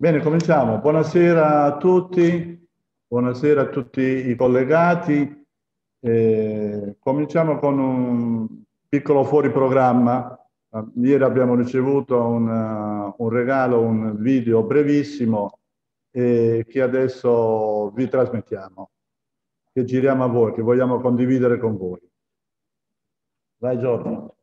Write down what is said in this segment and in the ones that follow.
Bene, cominciamo. Buonasera a tutti, buonasera a tutti i collegati. Cominciamo con un piccolo fuori programma. Ieri abbiamo ricevuto un regalo, un video brevissimo che adesso vi trasmettiamo, che giriamo a voi, che vogliamo condividere con voi. Vai Giorgio.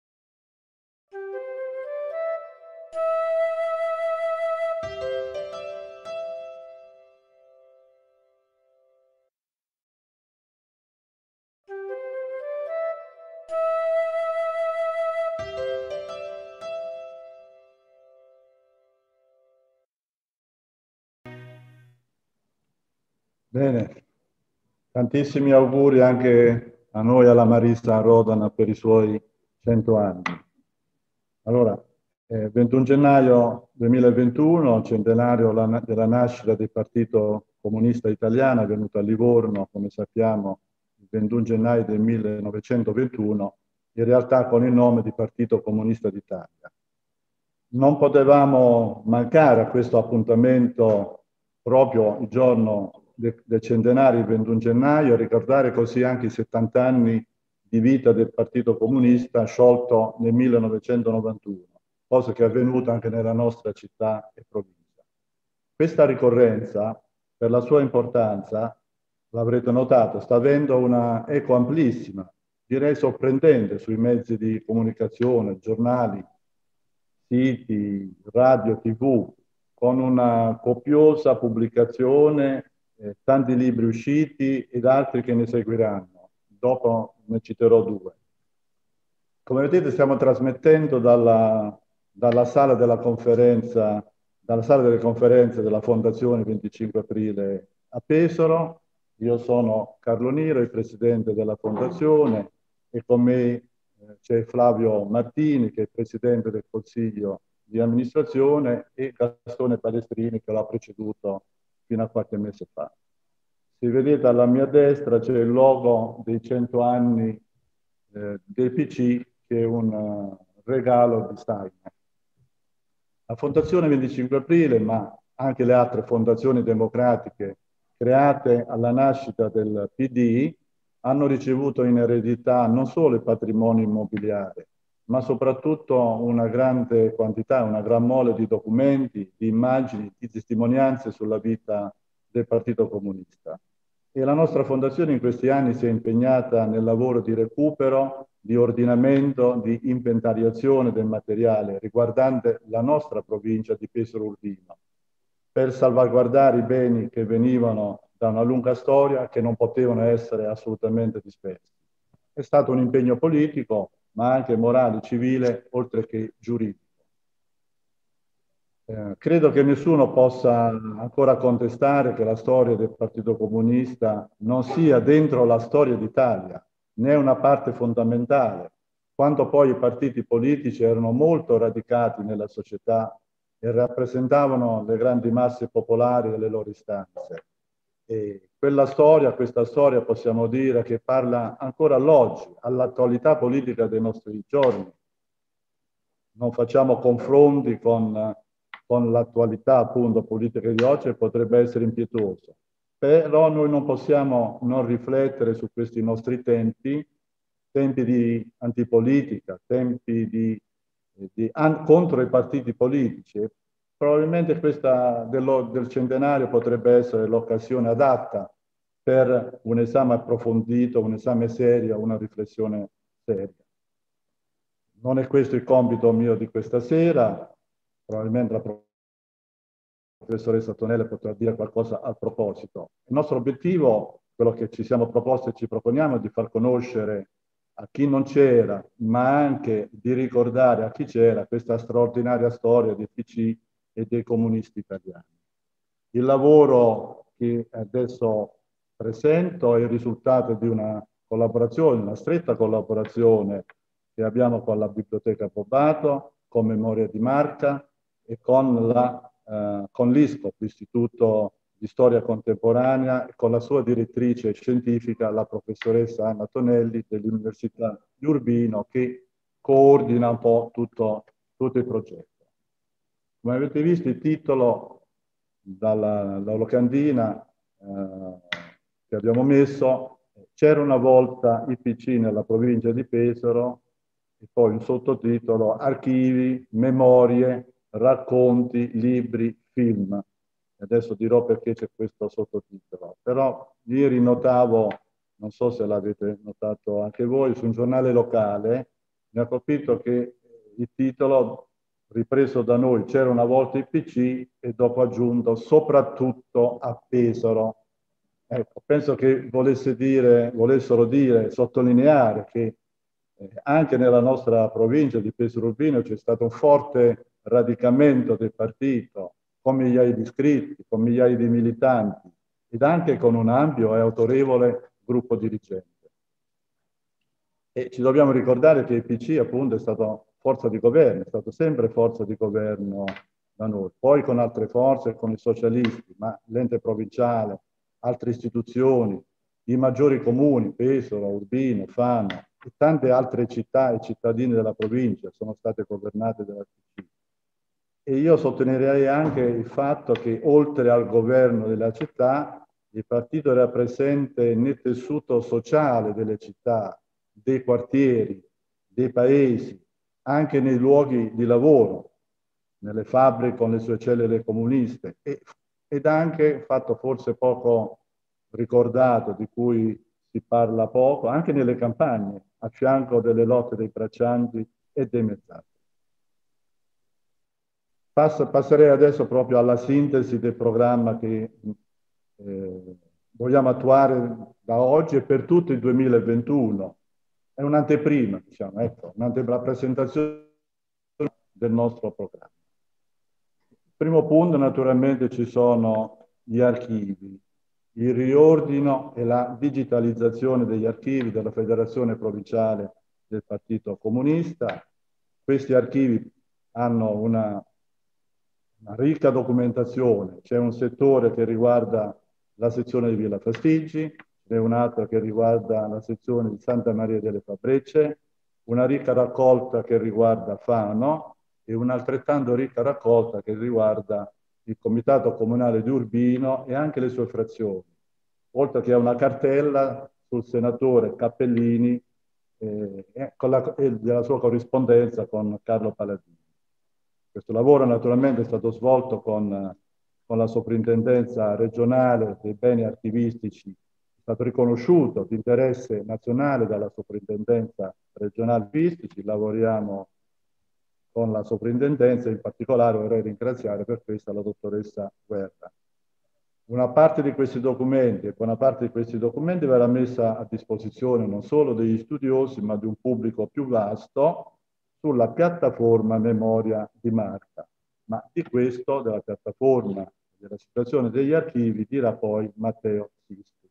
Bene, tantissimi auguri anche a noi, alla Marista Rodana, per i suoi 100 anni. Allora, 21 gennaio 2021, centenario della nascita del Partito Comunista Italiano, è venuto a Livorno, come sappiamo, il 21 gennaio del 1921, in realtà con il nome di Partito Comunista d'Italia. Non potevamo mancare a questo appuntamento proprio il giorno del centenario, il 21 gennaio, ricordare così anche i 70 anni di vita del Partito Comunista sciolto nel 1991, cosa che è avvenuta anche nella nostra città e provincia. Questa ricorrenza, per la sua importanza, l'avrete notato, sta avendo una eco amplissima, direi sorprendente, sui mezzi di comunicazione, giornali, siti, radio, TV, con una copiosa pubblicazione, tanti libri usciti ed altri che ne seguiranno. Dopo ne citerò due. Come vedete stiamo trasmettendo dalla sala della conferenza, dalla sala delle conferenze della Fondazione 25 Aprile a Pesaro. Io sono Carlo Niro, il presidente della Fondazione, e con me c'è Flavio Martini, che è il presidente del Consiglio di amministrazione, e Gastone Palestrini, che l'ha preceduto fino a qualche mese fa. Se vedete alla mia destra c'è il logo dei 100 anni del PC, che è un regalo di Steiner. La Fondazione 25 Aprile, ma anche le altre fondazioni democratiche create alla nascita del PD, hanno ricevuto in eredità non solo il patrimonio immobiliare, ma soprattutto una grande quantità, una gran mole di documenti, di immagini, di testimonianze sulla vita del Partito Comunista. E la nostra fondazione in questi anni si è impegnata nel lavoro di recupero, di ordinamento, di inventariazione del materiale riguardante la nostra provincia di Pesaro Urbino, per salvaguardare i beni che venivano da una lunga storia, che non potevano essere assolutamente dispersi. È stato un impegno politico, ma anche morale, civile, oltre che giuridico. Credo che nessuno possa ancora contestare che la storia del Partito Comunista non sia dentro la storia d'Italia, ne è una parte fondamentale, quando poi i partiti politici erano molto radicati nella società e rappresentavano le grandi masse popolari e le loro istanze. E questa storia possiamo dire che parla ancora all'oggi, all'attualità politica dei nostri giorni. Non facciamo confronti con l'attualità appunto politica di oggi, potrebbe essere impietoso. Però noi non possiamo non riflettere su questi nostri tempi, tempi di antipolitica, tempi contro i partiti politici. Probabilmente questa del centenario potrebbe essere l'occasione adatta per un esame approfondito, un esame serio, una riflessione seria. Non è questo il compito mio di questa sera, probabilmente la professoressa Tonelli potrà dire qualcosa al proposito. Il nostro obiettivo, quello che ci siamo proposti e ci proponiamo, è di far conoscere a chi non c'era, ma anche di ricordare a chi c'era questa straordinaria storia del PC e dei comunisti italiani. Il lavoro che adesso presento è il risultato di una collaborazione, una stretta collaborazione che abbiamo con la Biblioteca Bobato, con Memoria di Marca e con l'ISCOP, l'Istituto di Storia Contemporanea, e con la sua direttrice scientifica, la professoressa Anna Tonelli dell'Università di Urbino, che coordina un po' tutto il progetto. Come avete visto, il titolo dalla locandina che abbiamo messo. C'era una volta IPC nella provincia di Pesaro, e poi un sottotitolo: archivi, memorie, racconti, libri, film. Adesso dirò perché c'è questo sottotitolo. Però ieri notavo, non so se l'avete notato anche voi, su un giornale locale, mi ha colpito che il titolo, ripreso da noi, c'era una volta il PC, e dopo aggiunto soprattutto a Pesaro. Ecco, penso che volessero dire, sottolineare che anche nella nostra provincia di Pesaro Urbino c'è stato un forte radicamento del partito, con migliaia di iscritti, con migliaia di militanti, ed anche con un ampio e autorevole gruppo dirigente. E ci dobbiamo ricordare che il PC appunto è stato forza di governo, è stato sempre forza di governo da noi, poi con altre forze, con i socialisti, ma l'ente provinciale, altre istituzioni, i maggiori comuni, Pesaro, Urbino, Fano e tante altre città e cittadini della provincia sono state governate dal PC. E io sottolineerei anche il fatto che oltre al governo della città, il partito era presente nel tessuto sociale delle città, dei quartieri, dei paesi, anche nei luoghi di lavoro, nelle fabbriche con le sue cellule comuniste, ed anche, fatto forse poco ricordato, di cui si parla poco, anche nelle campagne, a fianco delle lotte dei braccianti e dei mezzadri. Passerei adesso proprio alla sintesi del programma che vogliamo attuare da oggi e per tutto il 2021. È un'anteprima, diciamo, ecco, la presentazione del nostro programma. Il primo punto, naturalmente, ci sono gli archivi, il riordino e la digitalizzazione degli archivi della Federazione Provinciale del Partito Comunista. Questi archivi hanno una ricca documentazione. C'è un settore che riguarda la sezione di Villa Fastiggi, c'è un altro che riguarda la sezione di Santa Maria delle Fabrecce, una ricca raccolta che riguarda Fano e un'altrettanto ricca raccolta che riguarda il Comitato Comunale di Urbino e anche le sue frazioni, oltre che a una cartella sul senatore Cappellini e della sua corrispondenza con Carlo Paladini. Questo lavoro naturalmente è stato svolto con la soprintendenza regionale dei beni archivistici, è stato riconosciuto di interesse nazionale dalla soprintendenza regionale archivistici, lavoriamo con la soprintendenza, in particolare vorrei ringraziare per questo la dottoressa Guerra. Una parte di questi documenti, e buona parte di questi documenti verrà messa a disposizione non solo degli studiosi, ma di un pubblico più vasto, sulla piattaforma Memoria di Marca. Ma di questo, della piattaforma, della situazione degli archivi, dirà poi Matteo Sisti.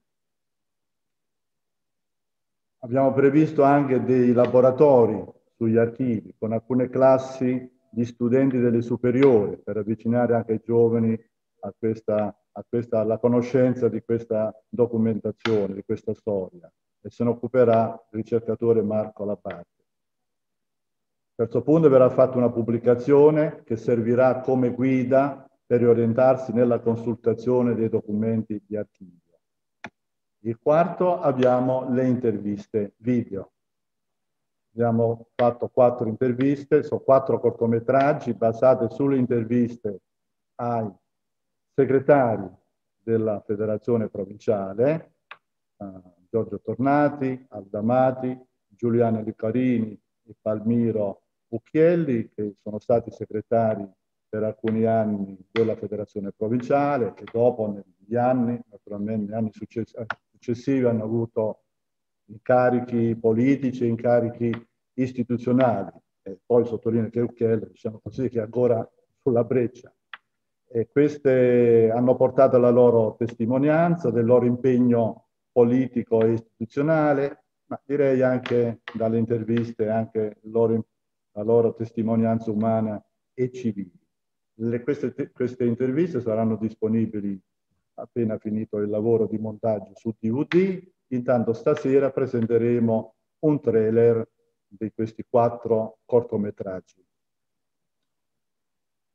Abbiamo previsto anche dei laboratori sugli archivi, con alcune classi di studenti delle superiori, per avvicinare anche i giovani alla conoscenza di questa documentazione, di questa storia, e se ne occuperà il ricercatore Marco Labate. Terzo punto, verrà fatta una pubblicazione che servirà come guida per orientarsi nella consultazione dei documenti di archivio. Il quarto, abbiamo le interviste video. Abbiamo fatto 4 interviste, sono 4 cortometraggi basate sulle interviste ai segretari della Federazione Provinciale, Giorgio Tornati, Aldamati, Giuliano Licarini e Palmiro Bucchielli, che sono stati segretari per alcuni anni della Federazione Provinciale, che dopo negli anni, naturalmente negli anni successivi, hanno avuto incarichi politici e incarichi istituzionali. E poi sottolineo che Bucchielli, diciamo così, che è ancora sulla breccia. E queste hanno portato la loro testimonianza, del loro impegno politico e istituzionale, ma direi anche dalle interviste, anche la loro testimonianza umana e civile. Queste interviste saranno disponibili appena finito il lavoro di montaggio su DVD. Intanto stasera presenteremo un trailer di questi 4 cortometraggi.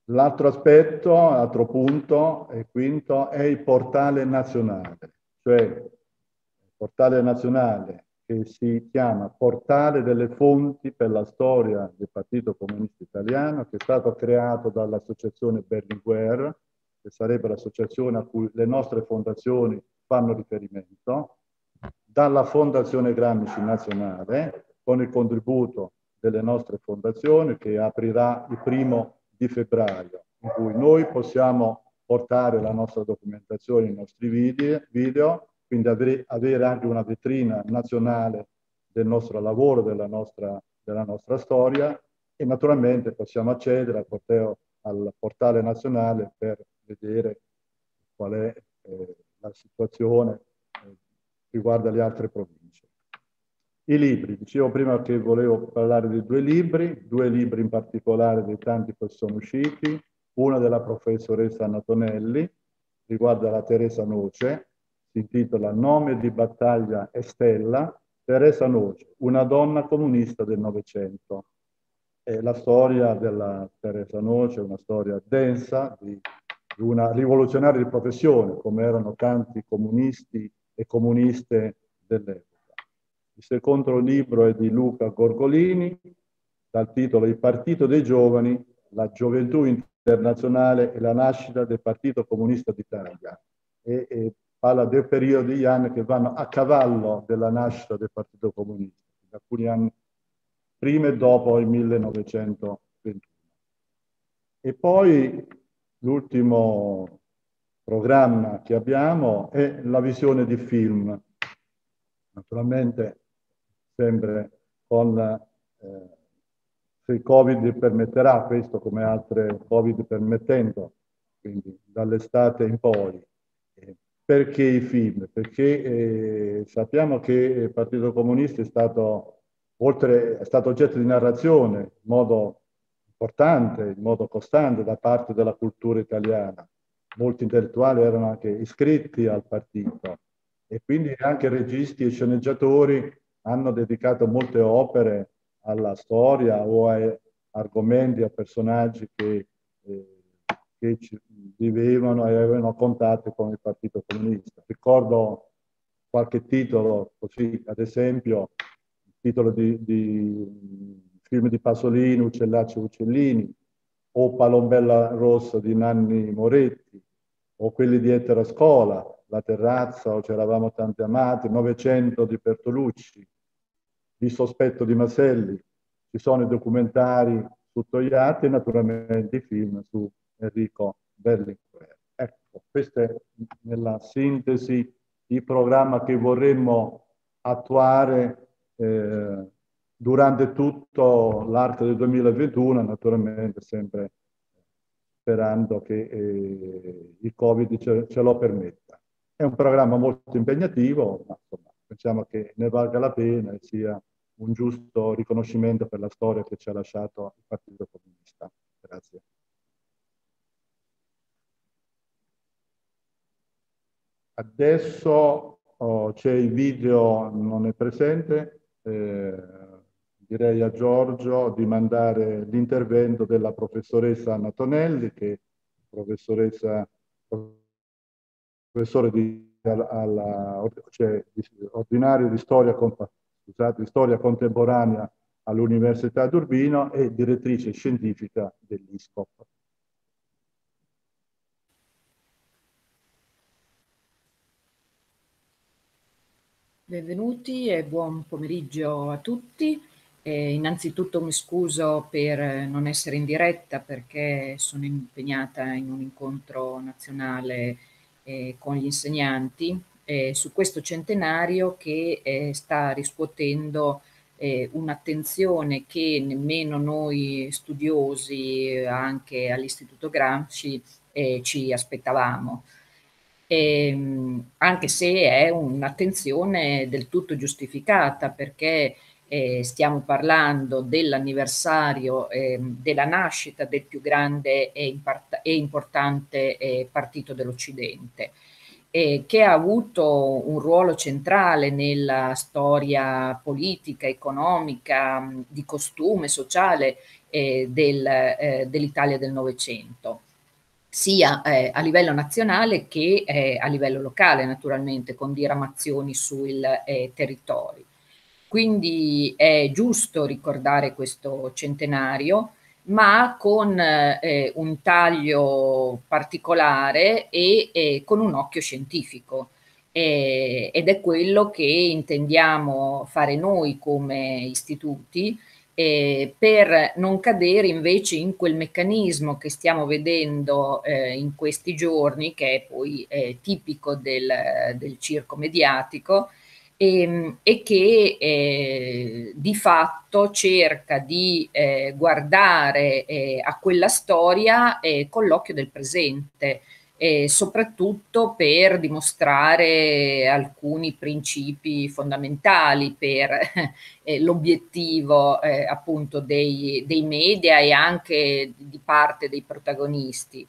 L'altro aspetto, altro punto, e quinto, è il portale nazionale, cioè il portale nazionale che si chiama Portale delle fonti per la storia del Partito Comunista Italiano, che è stato creato dall'associazione Berlinguer, che sarebbe l'associazione a cui le nostre fondazioni fanno riferimento, dalla Fondazione Gramsci Nazionale, con il contributo delle nostre fondazioni, che aprirà il 1° febbraio, in cui noi possiamo portare la nostra documentazione, i nostri video, quindi avere anche una vetrina nazionale del nostro lavoro, della nostra storia, e naturalmente possiamo accedere al portale nazionale per vedere qual è la situazione riguardo alle altre province. I libri, dicevo prima che volevo parlare di due libri in particolare dei tanti che sono usciti, uno della professoressa Antonelli, riguarda la Teresa Noce, si intitola Nome di battaglia e stella, Teresa Noce, una donna comunista del Novecento. La storia della Teresa Noce è una storia densa di una rivoluzionaria di professione, come erano tanti comunisti e comuniste dell'epoca. Il secondo libro è di Luca Gorgolini, dal titolo Il Partito dei Giovani, la gioventù internazionale e la nascita del Partito Comunista d'Italia. E parla del periodo di anni che vanno a cavallo della nascita del Partito Comunista, alcuni anni prima e dopo il 1921. E poi l'ultimo programma che abbiamo è la visione di film, naturalmente sempre con, se il Covid permetterà, questo come altre Covid permettendo, quindi dall'estate in poi. Perché i film? Perché sappiamo che il Partito Comunista è stato oggetto di narrazione in modo importante, in modo costante da parte della cultura italiana. Molti intellettuali erano anche iscritti al partito e quindi anche registi e sceneggiatori hanno dedicato molte opere alla storia o a argomenti, a personaggi che vivevano e avevano contatti con il Partito Comunista. Ricordo qualche titolo, così ad esempio, il titolo di film di Pasolini, Uccellacci e Uccellini, o Palombella Rossa di Nanni Moretti, o quelli di Ettore Scola, La terrazza o C'eravamo tanti amati, Novecento di Bertolucci, Il sospetto di Maselli. Ci sono i documentari su Togliatti e naturalmente i film su Enrico Berlinguer. Ecco, questo è nella sintesi il programma che vorremmo attuare durante tutto l'arco del 2021, naturalmente sempre sperando che il Covid ce lo permetta. È un programma molto impegnativo, ma insomma, pensiamo che ne valga la pena e sia un giusto riconoscimento per la storia che ci ha lasciato il Partito Comunista. Grazie. Adesso c'è il video, non è presente, direi a Giorgio di mandare l'intervento della professoressa Antonelli, che è professore ordinario di storia contemporanea all'Università di Urbino e direttrice scientifica dell'ISCOP. Benvenuti e buon pomeriggio a tutti. Innanzitutto mi scuso per non essere in diretta perché sono impegnata in un incontro nazionale con gli insegnanti su questo centenario che sta riscuotendo un'attenzione che nemmeno noi studiosi anche all'Istituto Gramsci ci aspettavamo. Anche se è un'attenzione del tutto giustificata perché stiamo parlando dell'anniversario della nascita del più grande e importante partito dell'Occidente, che ha avuto un ruolo centrale nella storia politica, economica, di costume, sociale dell'Italia del Novecento, sia a livello nazionale che a livello locale, naturalmente, con diramazioni sui territori. Quindi è giusto ricordare questo centenario, ma con un taglio particolare e con un occhio scientifico. Ed è quello che intendiamo fare noi come istituti, per non cadere invece in quel meccanismo che stiamo vedendo in questi giorni, che è poi tipico del circo mediatico, e che di fatto cerca di guardare a quella storia con l'occhio del presente, soprattutto per dimostrare alcuni principi fondamentali per l'obiettivo appunto dei media e anche di parte dei protagonisti.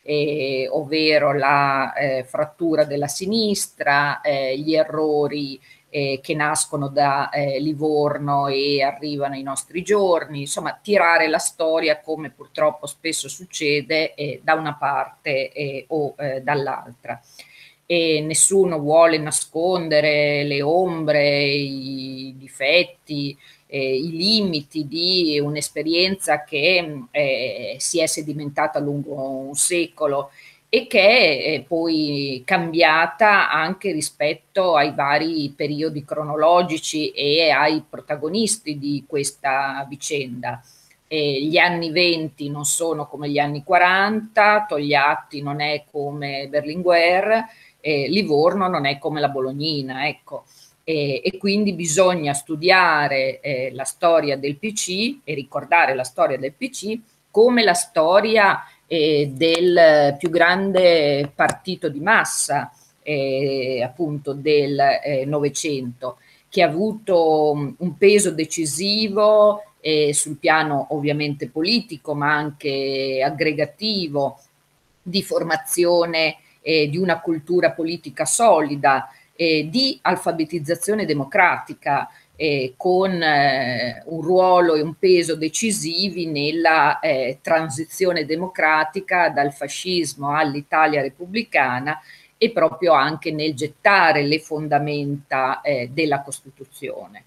Ovvero la frattura della sinistra, gli errori che nascono da Livorno e arrivano ai nostri giorni, insomma tirare la storia come purtroppo spesso succede da una parte o dall'altra. E nessuno vuole nascondere le ombre, i difetti, i limiti di un'esperienza che si è sedimentata lungo un secolo e che è poi cambiata anche rispetto ai vari periodi cronologici e ai protagonisti di questa vicenda. Gli anni 20 non sono come gli anni 40, Togliatti non è come Berlinguer, Livorno non è come la Bolognina, ecco. E quindi bisogna studiare la storia del PC e ricordare la storia del PC come la storia del più grande partito di massa appunto del Novecento, che ha avuto un peso decisivo sul piano ovviamente politico, ma anche aggregativo, di formazione di una cultura politica solida, di alfabetizzazione democratica, con un ruolo e un peso decisivi nella transizione democratica dal fascismo all'Italia repubblicana e proprio anche nel gettare le fondamenta della Costituzione.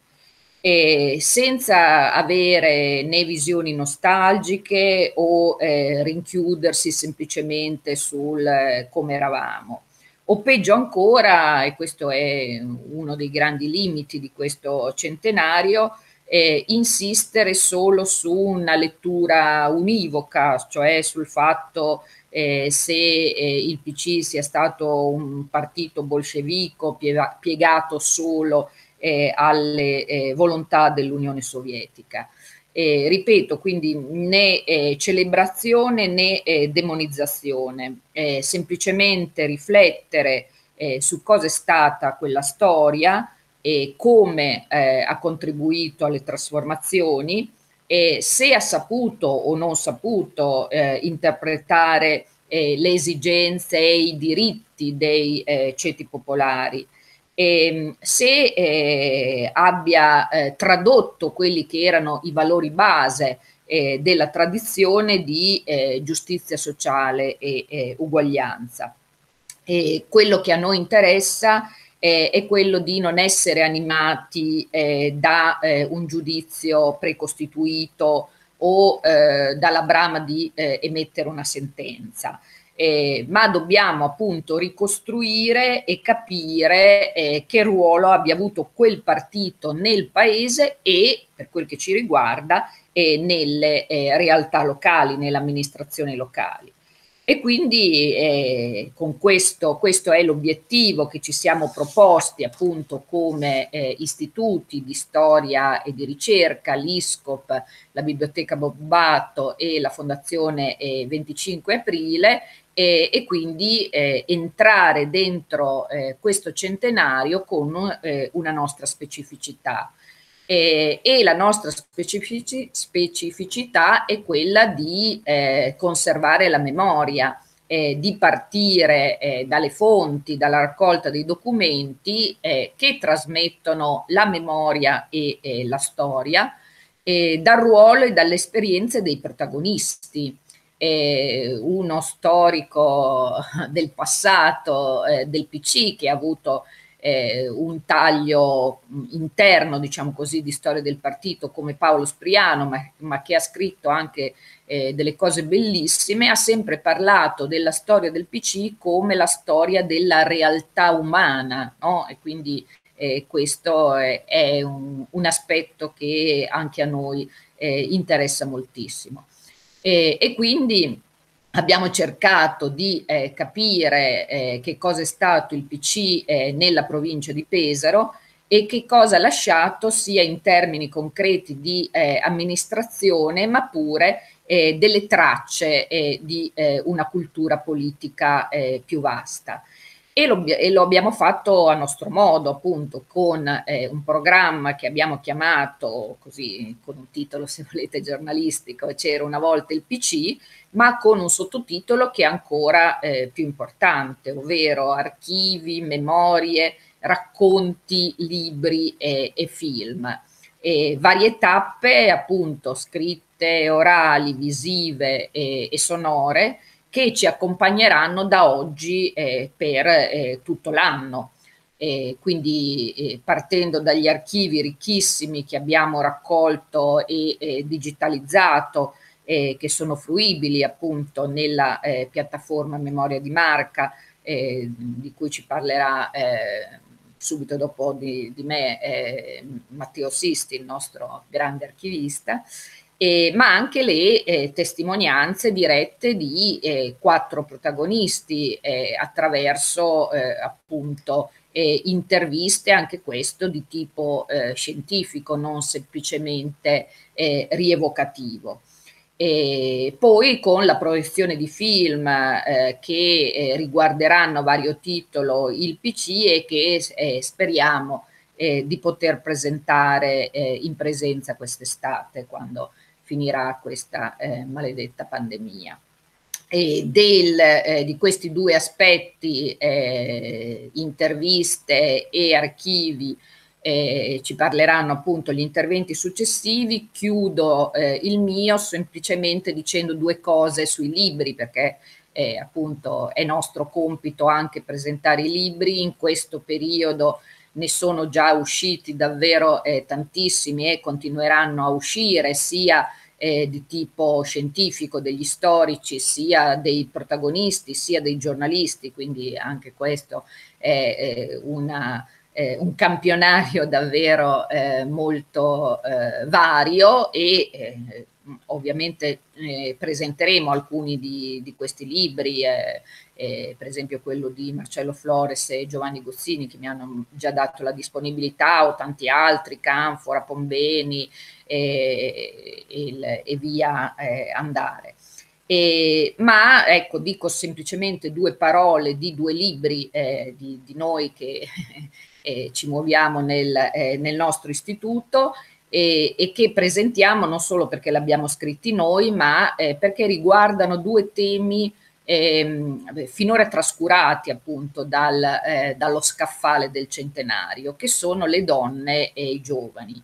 Senza avere né visioni nostalgiche o rinchiudersi semplicemente sul come eravamo. O peggio ancora, e questo è uno dei grandi limiti di questo centenario, insistere solo su una lettura univoca, cioè sul fatto se il PC sia stato un partito bolscevico piegato solo alle volontà dell'Unione Sovietica. Ripeto, quindi né celebrazione né demonizzazione, semplicemente riflettere su cosa è stata quella storia e come ha contribuito alle trasformazioni, e se ha saputo o non saputo interpretare le esigenze e i diritti dei ceti popolari, se abbia tradotto quelli che erano i valori base della tradizione di giustizia sociale e uguaglianza. Quello che a noi interessa è quello di non essere animati da un giudizio precostituito o dalla brama di emettere una sentenza. Ma dobbiamo appunto ricostruire e capire che ruolo abbia avuto quel partito nel paese e, per quel che ci riguarda, nelle realtà locali, nelle amministrazioni locali. E quindi con questo è l'obiettivo che ci siamo proposti appunto come istituti di storia e di ricerca, l'ISCOP, la Biblioteca Bobbato e la Fondazione 25 Aprile, e quindi entrare dentro questo centenario con una nostra specificità. E la nostra specificità è quella di conservare la memoria, di partire dalle fonti, dalla raccolta dei documenti che trasmettono la memoria e la storia, dal ruolo e dalle esperienze dei protagonisti. Uno storico del passato del PC che ha avuto un taglio interno, diciamo così, di storia del partito come Paolo Spriano, ma che ha scritto anche delle cose bellissime, ha sempre parlato della storia del PC come la storia della realtà umana, no? E quindi questo è un aspetto che anche a noi interessa moltissimo. E quindi abbiamo cercato di capire che cosa è stato il PC nella provincia di Pesaro e che cosa ha lasciato sia in termini concreti di amministrazione, ma pure delle tracce di una cultura politica più vasta. E lo abbiamo fatto a nostro modo, appunto, con un programma che abbiamo chiamato, così con un titolo se volete giornalistico, C'era una volta il PC, ma con un sottotitolo che è ancora più importante, ovvero archivi, memorie, racconti, libri e film. E varie tappe, appunto, scritte, orali, visive e sonore, che ci accompagneranno da oggi per tutto l'anno. Quindi partendo dagli archivi ricchissimi che abbiamo raccolto e digitalizzato, che sono fruibili appunto nella piattaforma Memoria di Marca, di cui ci parlerà subito dopo di me Matteo Sisti, il nostro grande archivista, ma anche le testimonianze dirette di 4 protagonisti attraverso appunto interviste, anche questo di tipo scientifico, non semplicemente rievocativo. E poi con la proiezione di film che riguarderanno a vario titolo il PC e che speriamo di poter presentare in presenza quest'estate, quando finirà questa maledetta pandemia. Di questi 2 aspetti, interviste e archivi, ci parleranno appunto gli interventi successivi. Chiudo il mio semplicemente dicendo 2 cose sui libri, perché appunto è nostro compito anche presentare i libri. In questo periodo ne sono già usciti davvero tantissimi e continueranno a uscire, sia di tipo scientifico, degli storici, sia dei protagonisti, sia dei giornalisti, quindi anche questo è un campionario davvero molto vario e ovviamente presenteremo alcuni di questi libri, per esempio quello di Marcello Flores e Giovanni Gozzini, che mi hanno già dato la disponibilità, o tanti altri, Canfora, Pombeni e via andare. Ma ecco, dico semplicemente 2 parole di 2 libri di noi che ci muoviamo nel nostro istituto e che presentiamo non solo perché l'abbiamo scritti noi, ma perché riguardano 2 temi finora trascurati appunto dallo scaffale del centenario, che sono le donne e i giovani.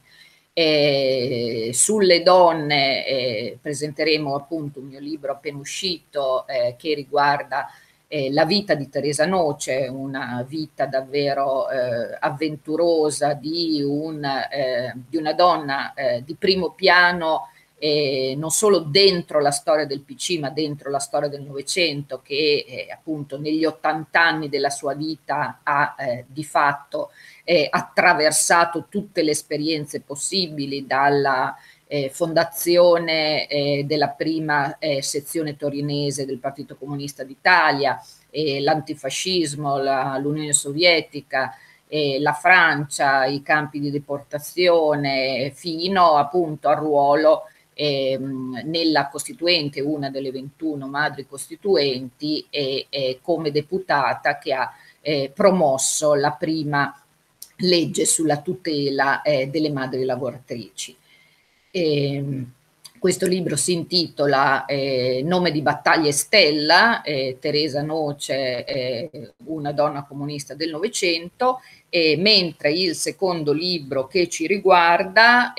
Sulle donne presenteremo appunto un mio libro appena uscito che riguarda la vita di Teresa Noce, una vita davvero avventurosa di una donna di primo piano, non solo dentro la storia del PC, ma dentro la storia del Novecento, che appunto negli 80 anni della sua vita ha di fatto attraversato tutte le esperienze possibili, dalla fondazione della prima sezione torinese del Partito Comunista d'Italia, l'antifascismo, l'Unione Sovietica, la Francia, i campi di deportazione, fino appunto al ruolo nella Costituente, una delle 21 madri costituenti, e come deputata che ha promosso la prima legge sulla tutela delle madri lavoratrici. Questo libro si intitola Nome di battaglia Stella, Teresa Noce, una donna comunista del Novecento, mentre il secondo libro che ci riguarda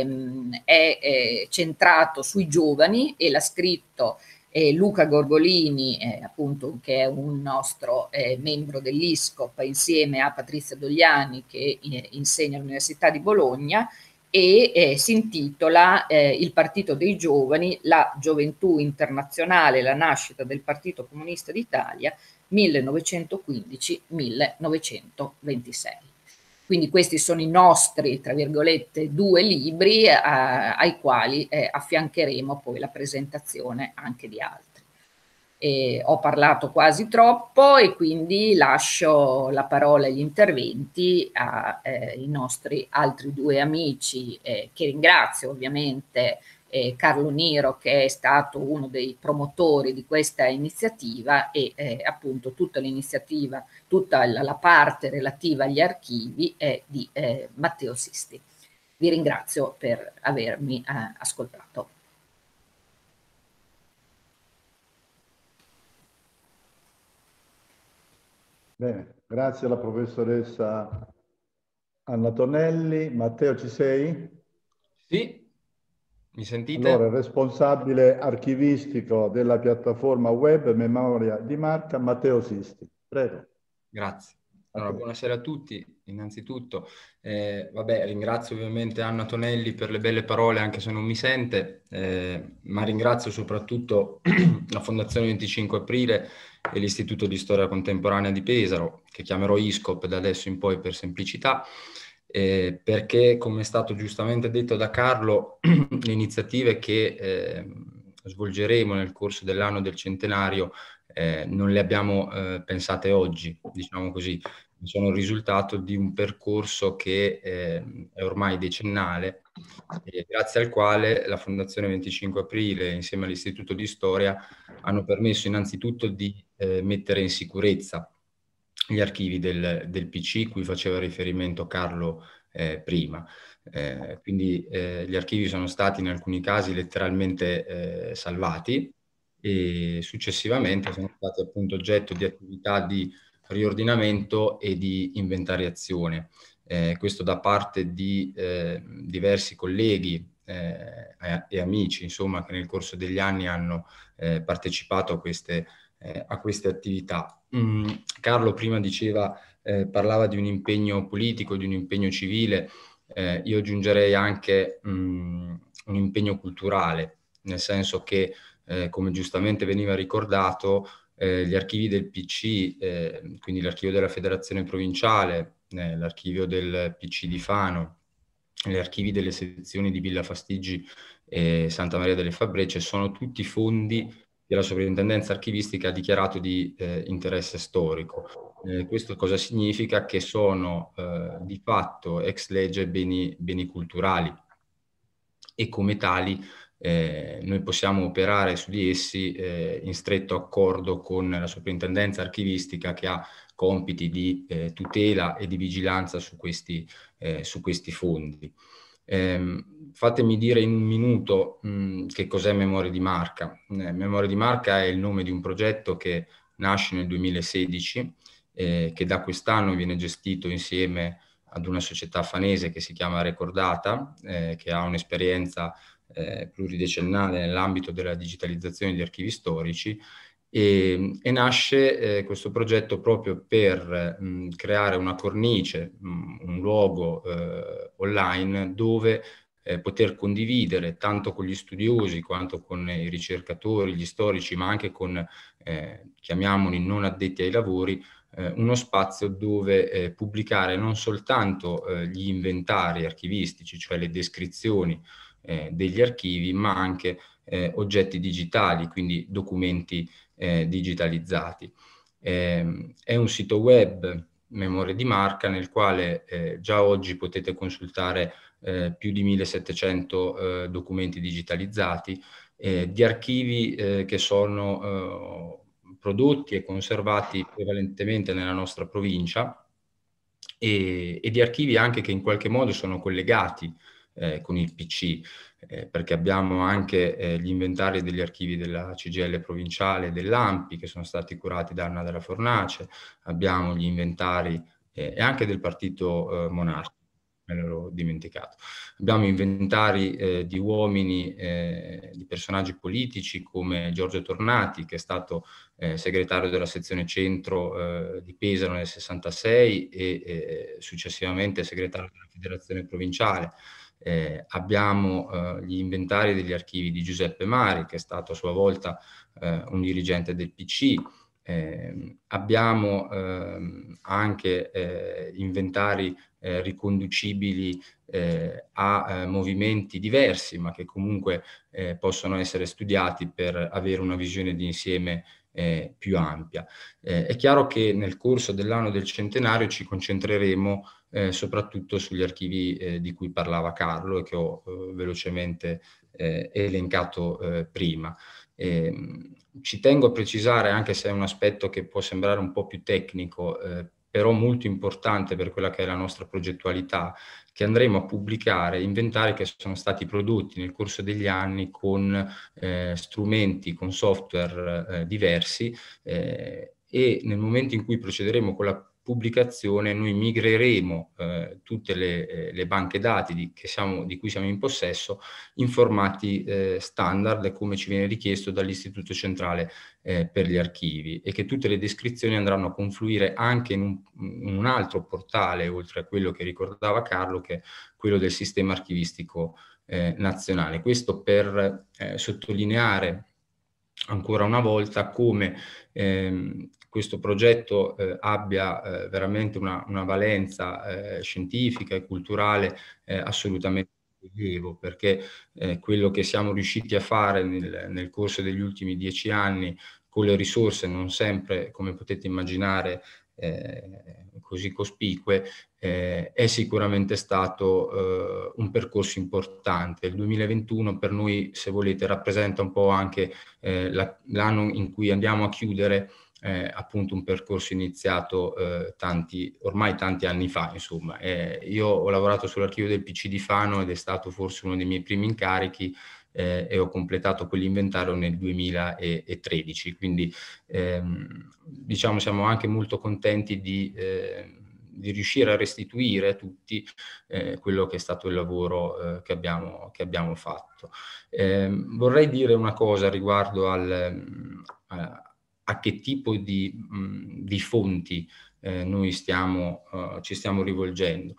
è centrato sui giovani e l'ha scritto Luca Gorgolini, appunto, che è un nostro membro dell'ISCOP, insieme a Patrizia Dogliani, che insegna all'Università di Bologna, e si intitola Il Partito dei Giovani, la gioventù internazionale, la nascita del Partito Comunista d'Italia 1915-1926. Quindi questi sono i nostri, tra virgolette, due libri ai quali affiancheremo poi la presentazione anche di altri. Ho parlato quasi troppo e quindi lascio la parola agli interventi ai nostri altri due amici, che ringrazio ovviamente, Carlo Niro, che è stato uno dei promotori di questa iniziativa, e appunto tutta l'iniziativa, tutta la parte relativa agli archivi è di Matteo Sisti. Vi ringrazio per avermi ascoltato. Bene, grazie alla professoressa Anna Tonelli. Matteo, ci sei? Sì, mi sentite? Allora, il responsabile archivistico della piattaforma web Memoria di Marca, Matteo Sisti. Prego. Grazie. Allora, buonasera a tutti, innanzitutto. Ringrazio ovviamente Anna Tonelli per le belle parole, anche se non mi sente, ma ringrazio soprattutto la Fondazione 25 Aprile e l'Istituto di Storia Contemporanea di Pesaro, che chiamerò ISCOP da adesso in poi per semplicità, perché, come è stato giustamente detto da Carlo, le iniziative che svolgeremo nel corso dell'anno del centenario non le abbiamo pensate oggi, diciamo così, sono il risultato di un percorso che è ormai decennale, grazie al quale la Fondazione 25 Aprile insieme all'Istituto di Storia hanno permesso innanzitutto di mettere in sicurezza gli archivi del PC, cui faceva riferimento Carlo prima. Quindi gli archivi sono stati in alcuni casi letteralmente salvati, e successivamente sono stati appunto oggetto di attività di riordinamento e di inventariazione. Questo da parte di diversi colleghi e amici, insomma, che nel corso degli anni hanno partecipato a queste attività. Carlo prima diceva, parlava di un impegno politico, di un impegno civile, io aggiungerei anche un impegno culturale, nel senso che come giustamente veniva ricordato, gli archivi del PC, quindi l'archivio della Federazione Provinciale, l'archivio del PC di Fano, gli archivi delle sezioni di Villa Fastiggi e Santa Maria delle Fabbrece, sono tutti fondi che la Sovrintendenza Archivistica ha dichiarato di interesse storico. Questo cosa significa? Che sono di fatto ex legge beni culturali, e come tali noi possiamo operare su di essi in stretto accordo con la Soprintendenza Archivistica, che ha compiti di tutela e di vigilanza su questi fondi. Fatemi dire in un minuto che cos'è Memoria di Marca. Memoria di Marca è il nome di un progetto che nasce nel 2016, che da quest'anno viene gestito insieme ad una società fanese che si chiama Recordata, che ha un'esperienza pluridecennale nell'ambito della digitalizzazione di archivi storici, e nasce questo progetto proprio per creare una cornice, un luogo online dove poter condividere tanto con gli studiosi quanto con i ricercatori, gli storici, ma anche con, chiamiamoli, non addetti ai lavori, uno spazio dove pubblicare non soltanto gli inventari archivistici, cioè le descrizioni degli archivi, ma anche oggetti digitali, quindi documenti digitalizzati. È un sito web, Memoria di Marca, nel quale già oggi potete consultare più di 1700 documenti digitalizzati, di archivi che sono prodotti e conservati prevalentemente nella nostra provincia, e di archivi anche che in qualche modo sono collegati con il PC, perché abbiamo anche gli inventari degli archivi della CGIL provinciale e dell'ANPI che sono stati curati da Anna Della Fornace, abbiamo gli inventari e anche del partito monarchico, me l'ero dimenticato. Abbiamo inventari di uomini, di personaggi politici come Giorgio Tornati, che è stato segretario della sezione centro di Pesaro nel 66 e successivamente segretario della federazione provinciale. Abbiamo gli inventari degli archivi di Giuseppe Mari, che è stato a sua volta un dirigente del PC. Abbiamo anche inventari riconducibili a movimenti diversi, ma che comunque possono essere studiati per avere una visione di insieme più ampia. È chiaro che nel corso dell'anno del centenario ci concentreremo soprattutto sugli archivi di cui parlava Carlo e che ho velocemente elencato prima. Ci tengo a precisare, anche se è un aspetto che può sembrare un po' più tecnico, però molto importante per quella che è la nostra progettualità, che andremo a pubblicare inventari che sono stati prodotti nel corso degli anni con strumenti, con software diversi e nel momento in cui procederemo con la pubblicazione noi migreremo tutte le banche dati di cui siamo in possesso in formati standard, come ci viene richiesto dall'Istituto Centrale per gli Archivi, e che tutte le descrizioni andranno a confluire anche in un altro portale, oltre a quello che ricordava Carlo, che è quello del Sistema Archivistico Nazionale. Questo per sottolineare ancora una volta come questo progetto abbia veramente una valenza scientifica e culturale assolutamente rilievo, perché quello che siamo riusciti a fare nel corso degli ultimi 10 anni con le risorse non sempre, come potete immaginare, così cospicue, è sicuramente stato un percorso importante. Il 2021 per noi, se volete, rappresenta un po' anche l'anno in cui andiamo a chiudere appunto un percorso iniziato ormai tanti anni fa, insomma. Io ho lavorato sull'archivio del PC di Fano ed è stato forse uno dei miei primi incarichi e ho completato quell'inventario nel 2013, quindi diciamo siamo anche molto contenti di riuscire a restituire tutti quello che è stato il lavoro che abbiamo fatto. Vorrei dire una cosa riguardo a che tipo di fonti noi ci stiamo rivolgendo.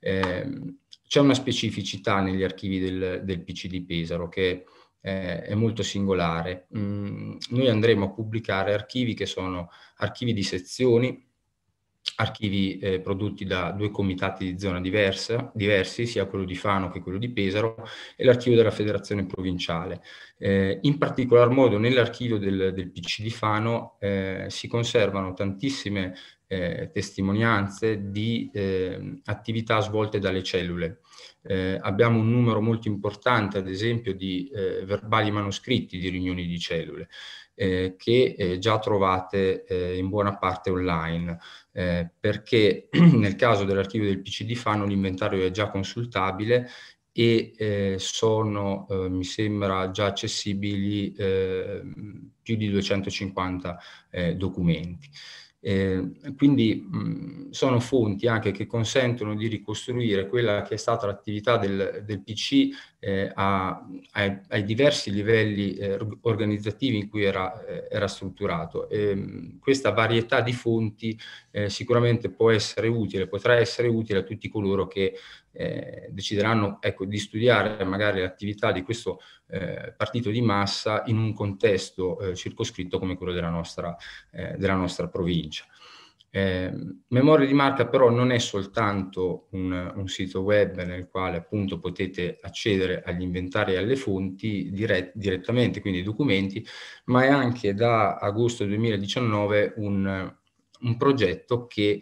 C'è una specificità negli archivi del PC di Pesaro che è molto singolare. Noi andremo a pubblicare archivi che sono archivi di sezioni, archivi prodotti da 2 comitati di zona diversi, sia quello di Fano che quello di Pesaro, e l'archivio della federazione provinciale. In particolar modo nell'archivio del PC di Fano si conservano tantissime testimonianze di attività svolte dalle cellule. Abbiamo un numero molto importante, ad esempio, di verbali manoscritti di riunioni di cellule, che già trovate in buona parte online, perché nel caso dell'archivio del PC di Fano l'inventario è già consultabile e sono, mi sembra, già accessibili più di 250 documenti. Quindi sono fonti anche che consentono di ricostruire quella che è stata l'attività del PC ai diversi livelli organizzativi in cui era strutturato. Questa varietà di fonti sicuramente potrà essere utile a tutti coloro che decideranno, ecco, di studiare magari l'attività di questo partito di massa in un contesto circoscritto come quello della nostra provincia. Memoria di Marca però non è soltanto un sito web nel quale appunto potete accedere agli inventari e alle fonti direttamente, quindi i documenti, ma è anche da agosto 2019 un progetto che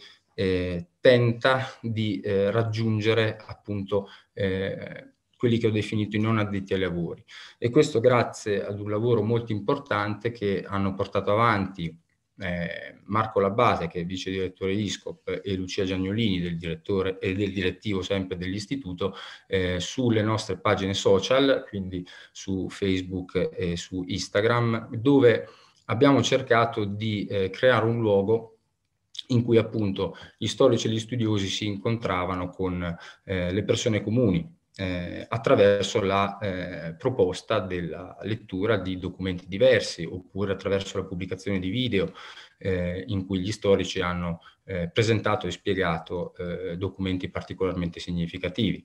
tenta di raggiungere appunto quelli che ho definito i non addetti ai lavori, e questo grazie ad un lavoro molto importante che hanno portato avanti Marco Labate, che è vice direttore ISCOP, e Lucia Giagnolini, del direttore e del direttivo sempre dell'istituto, sulle nostre pagine social, quindi su Facebook e su Instagram, dove abbiamo cercato di creare un luogo in cui appunto gli storici e gli studiosi si incontravano con le persone comuni, attraverso la proposta della lettura di documenti diversi, oppure attraverso la pubblicazione di video in cui gli storici hanno presentato e spiegato documenti particolarmente significativi.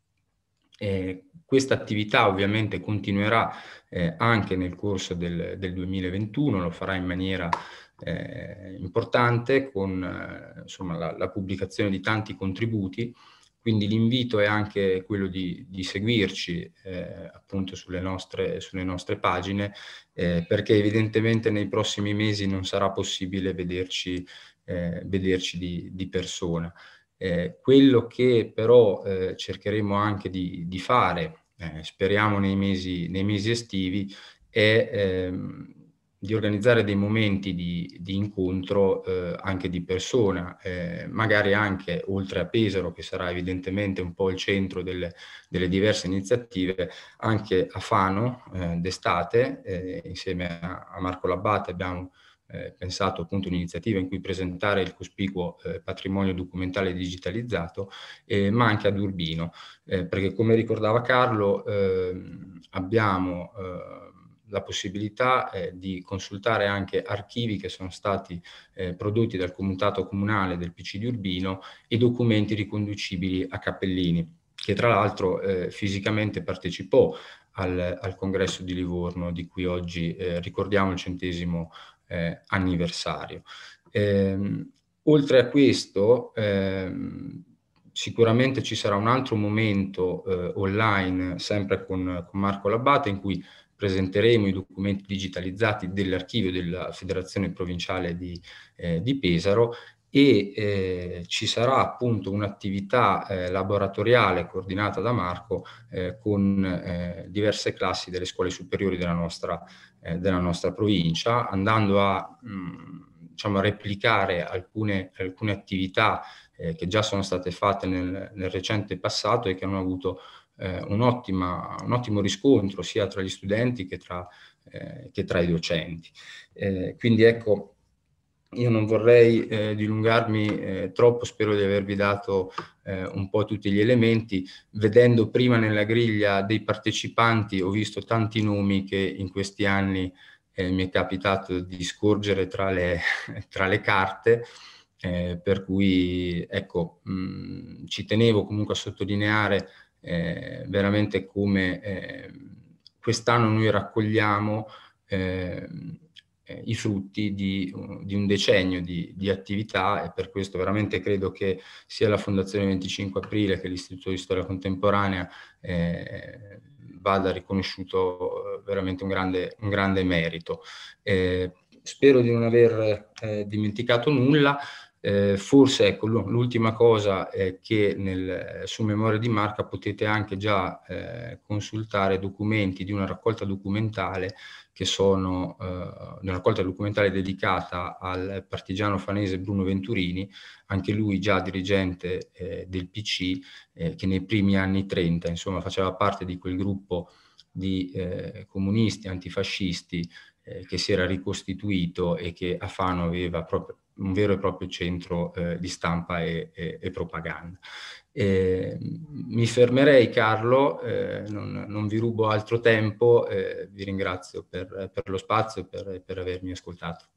Questa attività ovviamente continuerà anche nel corso del 2021, lo farà in maniera importante con insomma, la pubblicazione di tanti contributi. Quindi l'invito è anche quello di seguirci appunto sulle nostre pagine, perché evidentemente nei prossimi mesi non sarà possibile vederci di persona. Quello che però cercheremo anche di fare, speriamo nei mesi estivi, è di organizzare dei momenti di incontro anche di persona, magari anche oltre a Pesaro, che sarà evidentemente un po' il centro delle diverse iniziative, anche a Fano d'estate, insieme a Marco Labate abbiamo pensato appunto un'iniziativa in cui presentare il cospicuo patrimonio documentale digitalizzato, ma anche ad Urbino, perché come ricordava Carlo abbiamo la possibilità di consultare anche archivi che sono stati prodotti dal Comitato Comunale del PC di Urbino e documenti riconducibili a Cappellini, che tra l'altro fisicamente partecipò al congresso di Livorno, di cui oggi ricordiamo il 100° anniversario. Oltre a questo, sicuramente ci sarà un altro momento online, sempre con Marco Labate, in cui presenteremo i documenti digitalizzati dell'archivio della Federazione Provinciale di Pesaro, e ci sarà appunto un'attività laboratoriale coordinata da Marco con diverse classi delle scuole superiori della nostra provincia, andando a diciamo, replicare alcune attività che già sono state fatte nel recente passato e che hanno avuto un ottimo riscontro sia tra gli studenti che tra i docenti. Quindi ecco, io non vorrei dilungarmi troppo, spero di avervi dato un po' tutti gli elementi. Vedendo prima nella griglia dei partecipanti ho visto tanti nomi che in questi anni mi è capitato di scorgere tra le carte, per cui ecco, ci tenevo comunque a sottolineare veramente come quest'anno noi raccogliamo i frutti di un decennio di attività, e per questo veramente credo che sia la Fondazione 25 Aprile che l'Istituto di Storia Contemporanea vada riconosciuto veramente un grande merito. Spero di non aver dimenticato nulla. Forse ecco, l'ultima cosa è che su Memoria di Marca potete anche già consultare documenti di una raccolta documentale che sono una raccolta documentale dedicata al partigiano fanese Bruno Venturini, anche lui già dirigente del PC, che nei primi anni 30 insomma faceva parte di quel gruppo di comunisti antifascisti che si era ricostituito e che a Fano aveva proprio un vero e proprio centro di stampa e propaganda. Mi fermerei, Carlo, non vi rubo altro tempo, vi ringrazio per lo spazio e per avermi ascoltato.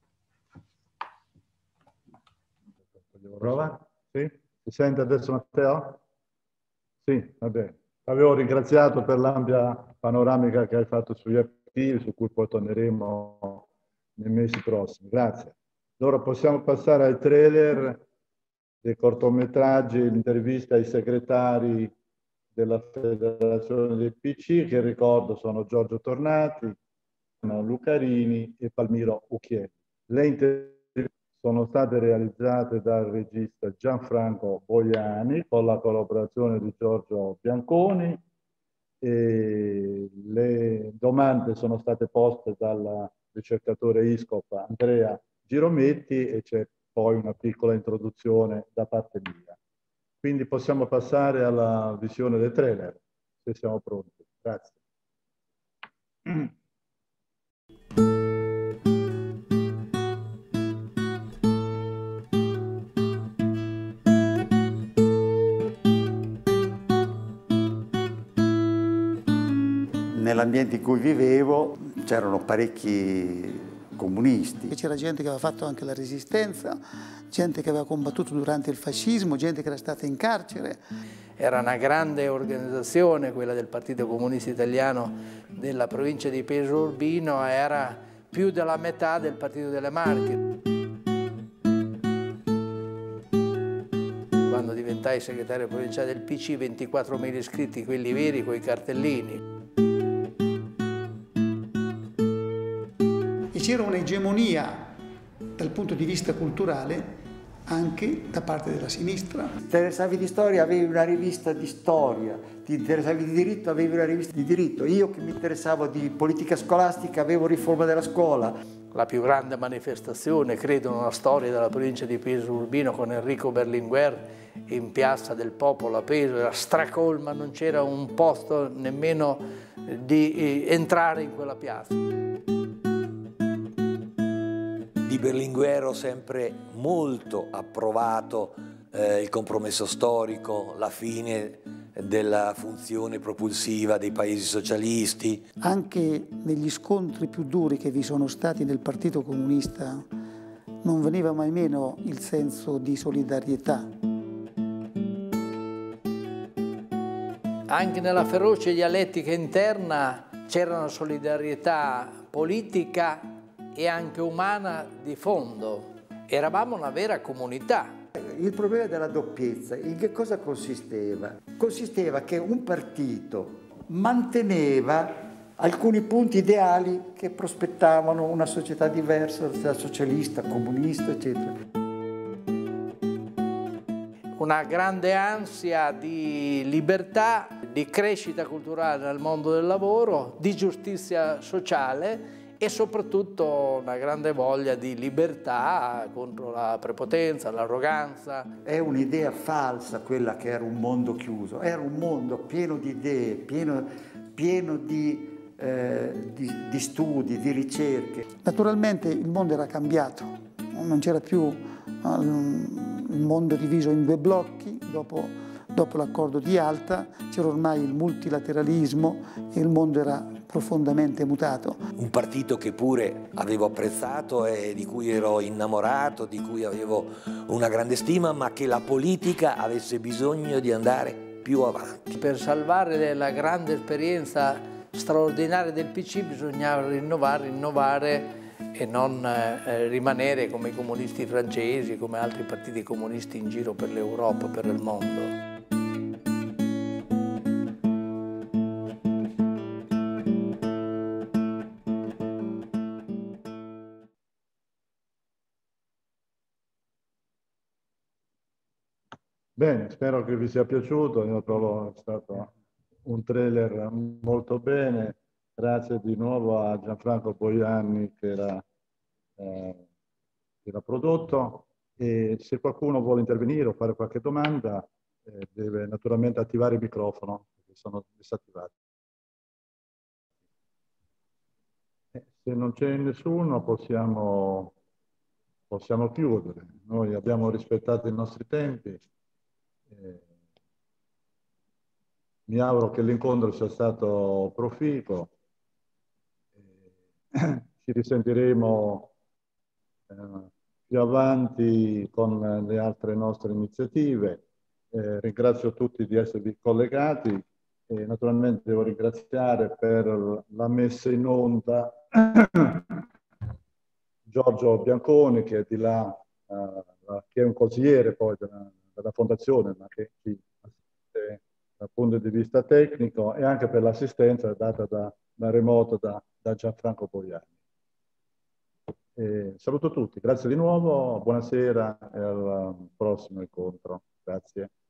Prova? Sì? Si sente adesso, Matteo? Sì, va bene. Avevo ringraziato per l'ampia panoramica che hai fatto sugli archivi, su cui poi torneremo nei mesi prossimi. Grazie. Allora possiamo passare ai trailer dei cortometraggi, l'intervista ai segretari della Federazione del PC, che ricordo sono Giorgio Tornati, Lucarini e Palmiro Ucchielli. Le interviste sono state realizzate dal regista Gianfranco Boiani con la collaborazione di Giorgio Bianconi, e le domande sono state poste dal ricercatore ISCOP Andrea Girometti e c'è poi una piccola introduzione da parte mia. Quindi possiamo passare alla visione del trailer, se siamo pronti. Grazie. Nell'ambiente in cui vivevo c'erano parecchi comunisti. C'era gente che aveva fatto anche la resistenza, gente che aveva combattuto durante il fascismo, gente che era stata in carcere. Era una grande organizzazione, quella del Partito Comunista Italiano della provincia di Pesaro Urbino, era più della metà del Partito delle Marche. Quando diventai segretario provinciale del PC, 24.000 iscritti, quelli veri, con i cartellini. E c'era un'egemonia dal punto di vista culturale anche da parte della sinistra. Ti interessavi di storia, avevi una rivista di storia, ti interessavi di diritto, avevi una rivista di diritto. Io che mi interessavo di politica scolastica avevo Riforma della scuola. La più grande manifestazione, credo, nella storia della provincia di Pesaro Urbino con Enrico Berlinguer in Piazza del Popolo a Pesaro, era stracolma, non c'era un posto nemmeno di entrare in quella piazza. Di Berlinguer ho sempre molto approvato il compromesso storico, la fine della funzione propulsiva dei paesi socialisti. Anche negli scontri più duri che vi sono stati nel Partito Comunista non veniva mai meno il senso di solidarietà. Anche nella feroce dialettica interna c'era una solidarietà politica e anche umana di fondo. Eravamo una vera comunità. Il problema della doppiezza, in che cosa consisteva? Consisteva che un partito manteneva alcuni punti ideali che prospettavano una società diversa, una società socialista, comunista, eccetera. Una grande ansia di libertà, di crescita culturale nel mondo del lavoro, di giustizia sociale e soprattutto una grande voglia di libertà contro la prepotenza, l'arroganza. È un'idea falsa quella che era un mondo chiuso, era un mondo pieno di idee, pieno di studi, di ricerche. Naturalmente il mondo era cambiato, non c'era più il mondo diviso in due blocchi, dopo l'accordo di Yalta c'era ormai il multilateralismo e il mondo era profondamente mutato. Un partito che pure avevo apprezzato e di cui ero innamorato, di cui avevo una grande stima, ma che la politica avesse bisogno di andare più avanti. Per salvare la grande esperienza straordinaria del PC bisognava rinnovare e non rimanere come i comunisti francesi, come altri partiti comunisti in giro per l'Europa, per il mondo. Bene, spero che vi sia piaciuto, io trovo stato un trailer molto bene, grazie di nuovo a Gianfranco Boiani che l'ha prodotto e se qualcuno vuole intervenire o fare qualche domanda deve naturalmente attivare il microfono perché sono disattivati. Se non c'è nessuno possiamo chiudere, noi abbiamo rispettato i nostri tempi. Mi auguro che l'incontro sia stato proficuo. Ci risentiremo più avanti con le altre nostre iniziative. Ringrazio tutti di esservi collegati e naturalmente devo ringraziare per la messa in onda Giorgio Bianconi che è di là, che è un consigliere poi della fondazione, ma che ci assiste dal punto di vista tecnico e anche per l'assistenza data da remoto da Gianfranco Boiani. Saluto tutti, grazie di nuovo, buonasera e al prossimo incontro. Grazie.